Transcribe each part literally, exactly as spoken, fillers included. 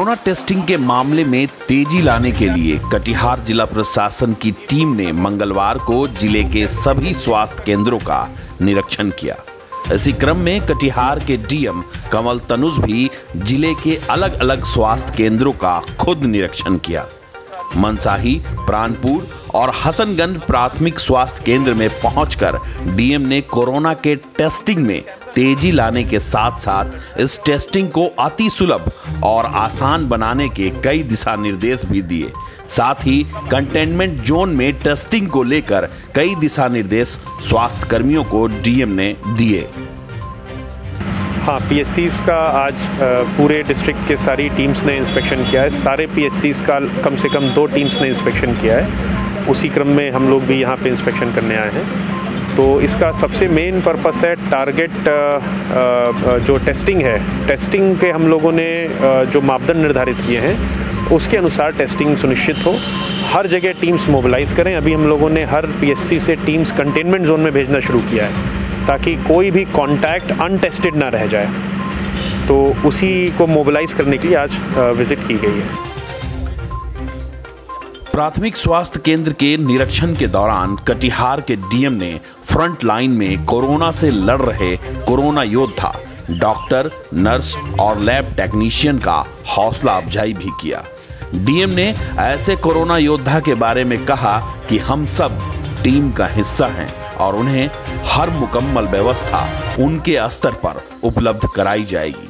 Corona testing के मामले में तेजी लाने के लिए कटिहार जिला प्रशासन की टीम ने मंगलवार को जिले के सभी स्वास्थ्य केंद्रों का निरीक्षण किया। इसी क्रम में कटिहार के डीएम कमल तनुज भी जिले के अलग अलग स्वास्थ्य केंद्रों का खुद निरीक्षण किया। मनसाही, प्राणपुर और हसनगंज प्राथमिक स्वास्थ्य केंद्र में पहुंचकर डीएम ने कोरोना के टेस्टिंग में तेजी लाने के साथ साथ इस टेस्टिंग को अति सुलभ और आसान बनाने के कई दिशा निर्देश भी दिए। साथ ही कंटेनमेंट जोन में टेस्टिंग को लेकर कई दिशा निर्देश स्वास्थ्य कर्मियों को डीएम ने दिए। हाँ, पीएचसीज़ का आज पूरे डिस्ट्रिक्ट के सारी टीम्स ने इंस्पेक्शन किया है। सारे पीएचसीज़ का कम से कम दो टीम्स ने इंस्पेक्शन किया है। उसी क्रम में हम लोग भी यहाँ पे इंस्पेक्शन करने आए हैं। तो इसका सबसे मेन पर्पस है टारगेट जो टेस्टिंग है, टेस्टिंग के हम लोगों ने जो मापदंड निर्धारित किए हैं उसके अनुसार टेस्टिंग सुनिश्चित हो। हर जगह टीम्स मोबिलाइज़ करें। अभी हम लोगों ने हर पीएचसी से टीम्स कंटेनमेंट जोन में भेजना शुरू किया है ताकि कोई भी कांटेक्ट अनटेस्टेड ना रह जाए। तो उसी को मोबिलाइज करने के लिए आज विजिट की गई है। प्राथमिक स्वास्थ्य केंद्र के निरीक्षण के दौरान कटिहार के डीएम ने फ्रंट लाइन में कोरोना से लड़ रहे कोरोना योद्धा, डॉक्टर, नर्स और लैब टेक्नीशियन का हौसला अफजाई भी किया। डीएम ने ऐसे कोरोना योद्धा के बारे में कहा कि हम सब टीम का हिस्सा हैं और उन्हें हर मुकम्मल व्यवस्था उनके स्तर पर उपलब्ध कराई जाएगी।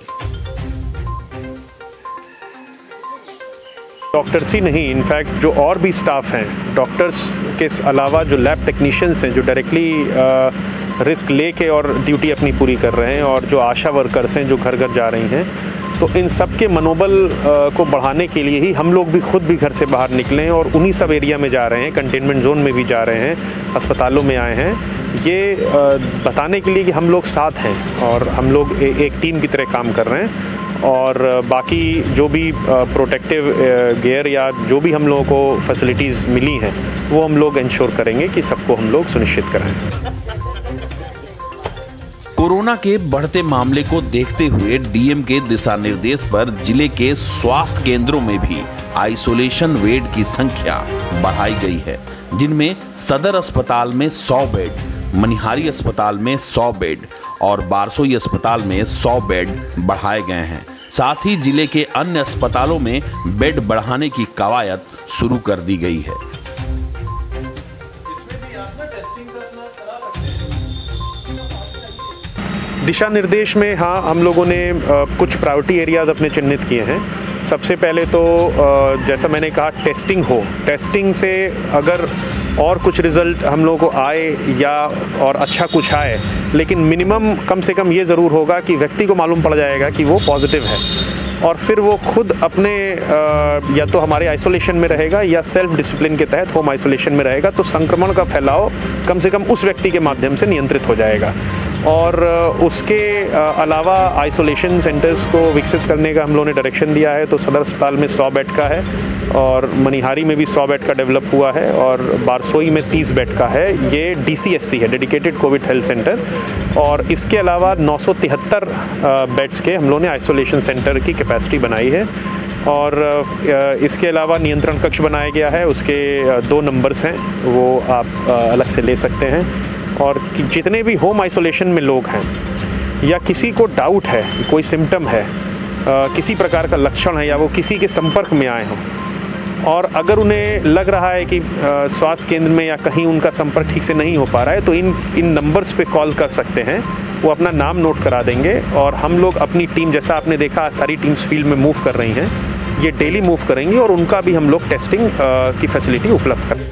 डॉक्टर्स ही नहीं, इनफैक्ट जो और भी स्टाफ हैं, डॉक्टर्स के अलावा जो लैब टेक्नीशियंस हैं जो डायरेक्टली रिस्क लेके और ड्यूटी अपनी पूरी कर रहे हैं, और जो आशा वर्कर्स हैं जो घर घर जा रही हैं, तो इन सब के मनोबल को बढ़ाने के लिए ही हम लोग भी खुद भी घर से बाहर निकले हैं और उन्हीं सब एरिया में जा रहे हैं, कंटेनमेंट जोन में भी जा रहे हैं, अस्पतालों में आए हैं, ये बताने के लिए कि हम लोग साथ हैं और हम लोग एक टीम की तरह काम कर रहे हैं। और बाकी जो भी प्रोटेक्टिव गियर या जो भी हम लोगों को फैसिलिटीज़ मिली हैं वो हम लोग इंश्योर करेंगे कि सबको हम लोग सुनिश्चित करें। कोरोना के बढ़ते मामले को देखते हुए डीएम के दिशा निर्देश पर जिले के स्वास्थ्य केंद्रों में भी आइसोलेशन बेड की संख्या बढ़ाई गई है, जिनमें सदर अस्पताल में सौ बेड, मनिहारी अस्पताल में सौ बेड और बारसोई अस्पताल में सौ बेड बढ़ाए गए हैं। साथ ही जिले के अन्य अस्पतालों में बेड बढ़ाने की कवायद शुरू कर दी गई है। दिशा निर्देश में हाँ, हम लोगों ने कुछ प्रायोरिटी एरियाज अपने चिन्हित किए हैं। सबसे पहले तो जैसा मैंने कहा, टेस्टिंग हो। टेस्टिंग से अगर और कुछ रिज़ल्ट हम लोगों को आए या और अच्छा कुछ आए, लेकिन मिनिमम कम से कम ये ज़रूर होगा कि व्यक्ति को मालूम पड़ जाएगा कि वो पॉजिटिव है, और फिर वो खुद अपने या तो हमारे आइसोलेशन में रहेगा या सेल्फ डिसिप्लिन के तहत होम आइसोलेशन में रहेगा, तो संक्रमण का फैलाव कम से कम उस व्यक्ति के माध्यम से नियंत्रित हो जाएगा। और उसके अलावा आइसोलेशन सेंटर्स को विकसित करने का हम लोगों ने डायरेक्शन दिया है। तो सदर अस्पताल में सौ बेड का है और मनिहारी में भी सौ बेड का डेवलप हुआ है और बारसोई में तीस बेड का है। ये डीसीएससी है, डेडिकेटेड कोविड हेल्थ सेंटर। और इसके अलावा नौ सौ तिहत्तर बेड्स के हम लोगों ने आइसोलेशन सेंटर की कैपेसिटी बनाई है। और इसके अलावा नियंत्रण कक्ष बनाया गया है, उसके दो नंबर्स हैं, वो आप अलग से ले सकते हैं। और जितने भी होम आइसोलेशन में लोग हैं या किसी को डाउट है, कोई सिम्टम है, किसी प्रकार का लक्षण है या वो किसी के संपर्क में आए हों, और अगर उन्हें लग रहा है कि स्वास्थ्य केंद्र में या कहीं उनका संपर्क ठीक से नहीं हो पा रहा है, तो इन इन नंबर्स पे कॉल कर सकते हैं। वो अपना नाम नोट करा देंगे और हम लोग अपनी टीम, जैसा आपने देखा सारी टीम्स फील्ड में मूव कर रही हैं, ये डेली मूव करेंगी और उनका भी हम लोग टेस्टिंग की फैसिलिटी उपलब्ध करें।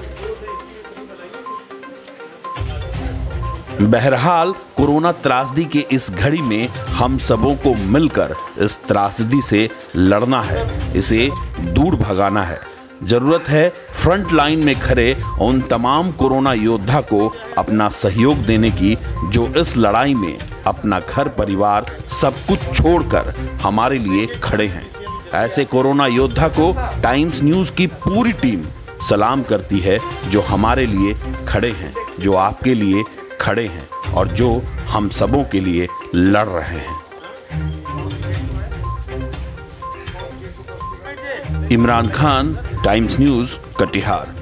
बहरहाल कोरोना त्रासदी के इस घड़ी में हम सबों को मिलकर इस त्रासदी से लड़ना है, इसे दूर भगाना है। जरूरत है फ्रंट लाइन में खड़े उन तमाम कोरोना योद्धा को अपना सहयोग देने की, जो इस लड़ाई में अपना घर परिवार सब कुछ छोड़कर हमारे लिए खड़े हैं। ऐसे कोरोना योद्धा को टाइम्स न्यूज़ की पूरी टीम सलाम करती है, जो हमारे लिए खड़े हैं, जो आपके लिए खड़े हैं और जो हम सबों के लिए लड़ रहे हैं। Imran Khan, Times News, Katihar.